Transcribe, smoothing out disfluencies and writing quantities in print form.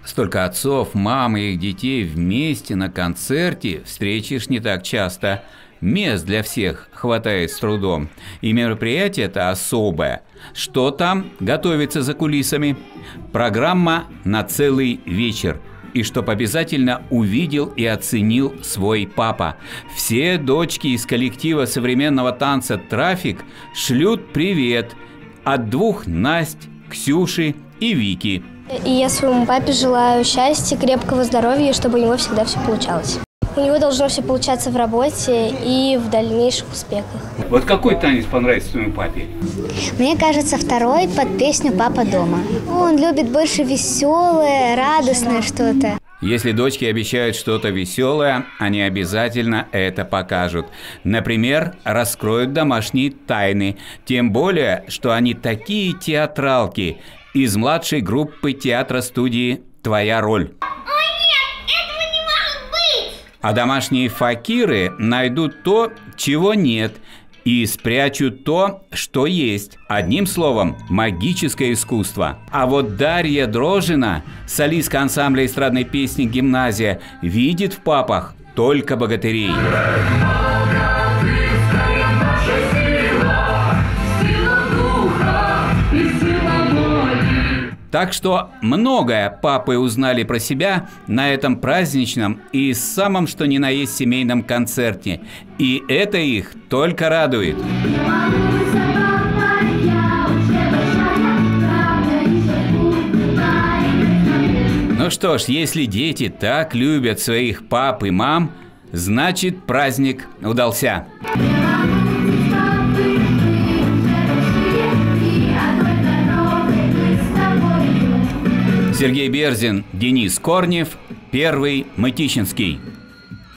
Столько отцов, мам и их детей вместе на концерте встретишь не так часто. Мест для всех хватает с трудом. И мероприятие это особое. Что там готовится за кулисами? Программа на целый вечер. И чтоб обязательно увидел и оценил свой папа. Все дочки из коллектива современного танца «Трафик» шлют привет от двух Насть, Ксюши и Вики. И я своему папе желаю счастья, крепкого здоровья, чтобы у него всегда все получалось. У него должно все получаться в работе и в дальнейших успехах. Вот какой танец понравится твоему папе? Мне кажется, второй под песню «Папа дома». Он любит больше веселое, радостное что-то. Если дочки обещают что-то веселое, они обязательно это покажут. Например, раскроют домашние тайны. Тем более, что они такие театралки из младшей группы театра-студии «Твоя роль». А домашние факиры найдут то, чего нет, и спрячут то, что есть. Одним словом, магическое искусство. А вот Дарья Дрожина, солистка ансамбля эстрадной песни «Гимназия», видит в папах только богатырей. Так что многое папы узнали про себя на этом праздничном и самом что ни на есть семейном концерте. И это их только радует. Ну что ж, если дети так любят своих пап и мам, значит праздник удался. Сергей Берзин, Денис Корнев, Первый Мытищинский.